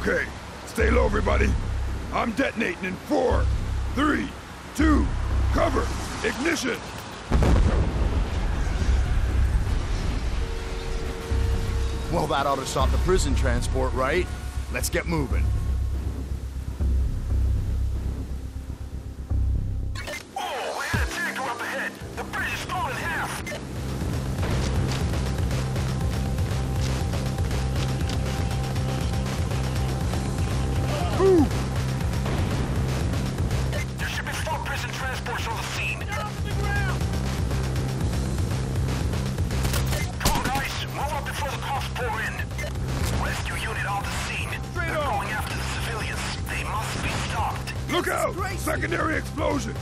Okay, stay low, everybody. I'm detonating in 4, 3, 2, cover, ignition. Well, that ought to stop the prison transport, right? Let's get moving. Oh, we had a tanker up ahead. The bridge is torn in half. Move! There should be 4 prison transports on the scene. Come on, guys. Move up before the cops pour in. Rescue unit on the scene. They're going after the civilians. They must be stopped. Look out! Secondary explosion!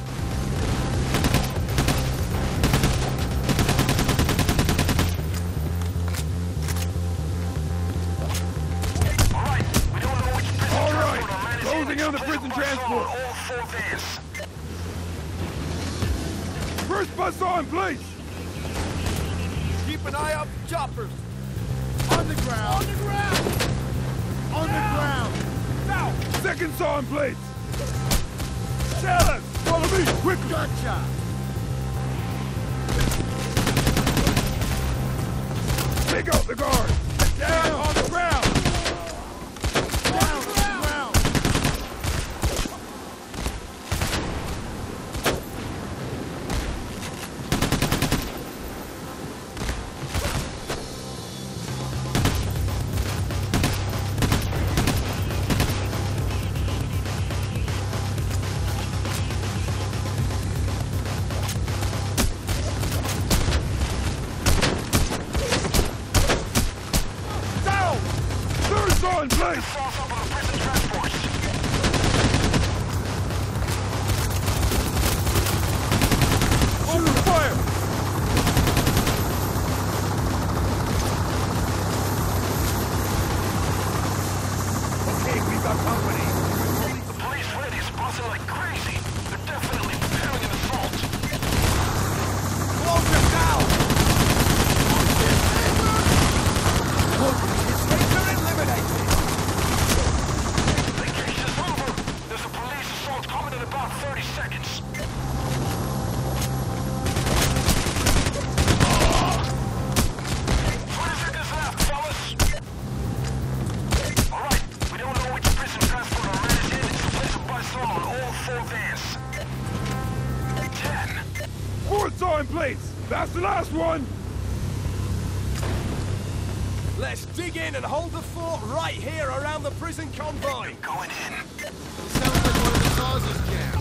All right. We don't know which prison All right. transport are managing. Closing on the prison transport. All 4 vans. First buzzsaw in place! Keep an eye out for choppers. On the ground. On the ground. On the ground. Now! Second saw in place! Challenge! Follow me, quickly! Gotcha. Take out the guard! Down on the ground! Down on the ground. Down! Third saw in place! Falls up on the prison transports. Open fire! Okay, we've got company. The police ready is buzzing like crazy. They're definitely preparing an assault. Close it down. Eliminated. The case is over. There's a police assault coming in about 30 seconds. 20 seconds left, fellas. All right, we don't know which prison transport are managed in, so place a buzzsaw on all 4 vans. 10. Fourth saw in place! That's the last one! Let's dig in and hold the fort right here around the prison convoy. Going in. Sounds like one of the causes jam.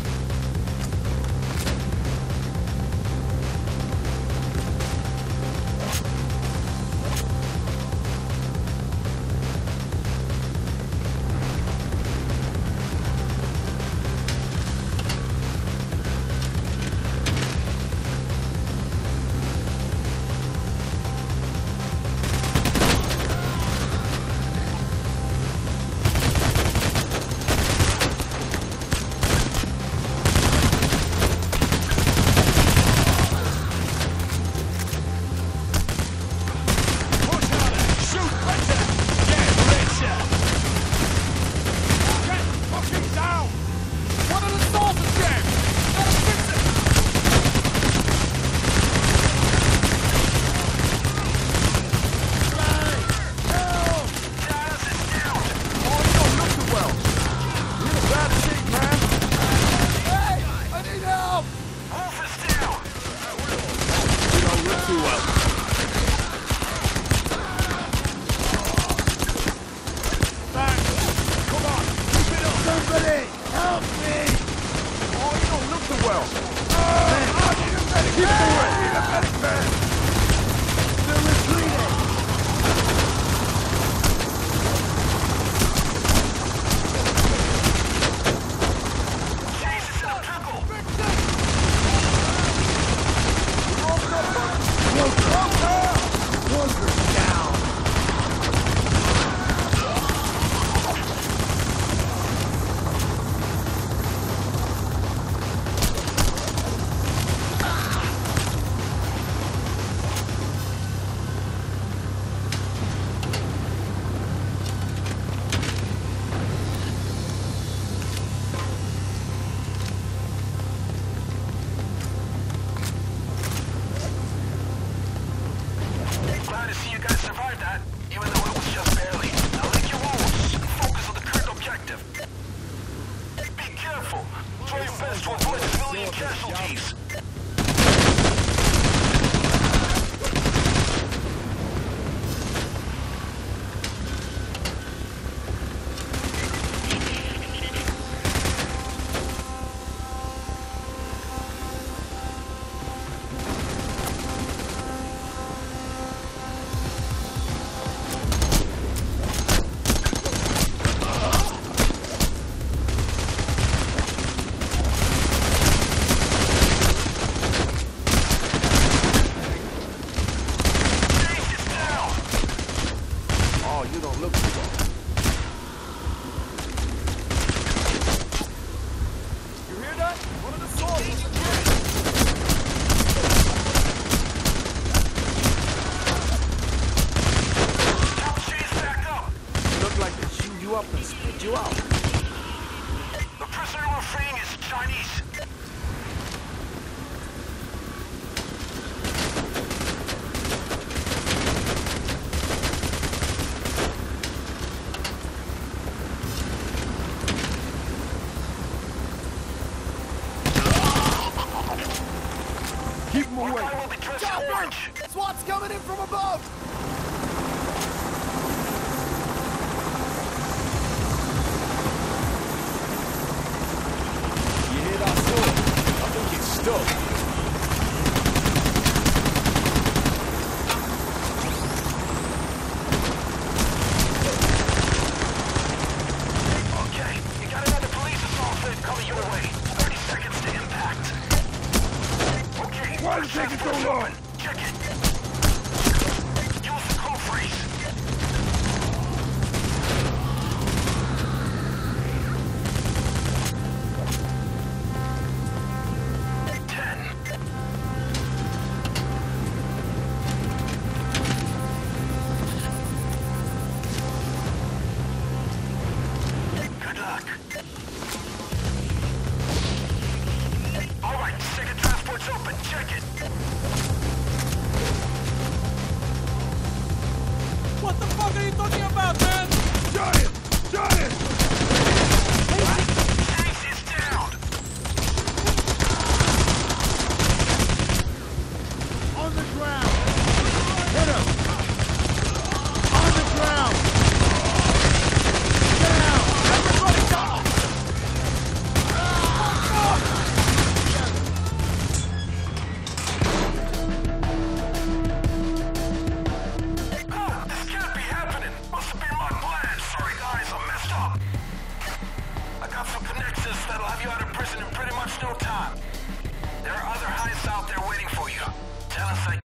casualties. You don't look too well. You hear that? One of the soldiers is hit. Chase back up. You look like they chew you up and spit you out. The prisoner we're freeing is Chinese. Keep them away. I will be dressed in Chopper! orange. SWAT's coming in from above! You hear that sword? I think it's stuck. Okay, you got another police assault fit coming your way. 30 seconds to impact. Okay, Why is it taking so long? check it. Use the code phrase. 10. Good luck. All right, second transport's open. Check it. What the fuck are you talking about, man? Giant! Giant! Ace is down. On the ground! Hit him! On the ground! Down! Everybody down! This can't be happening. Must have been my plan. Sorry, guys, I messed up. I got some connections that'll have you out of prison in pretty much no time. There are other heists out there waiting for you. Tell us I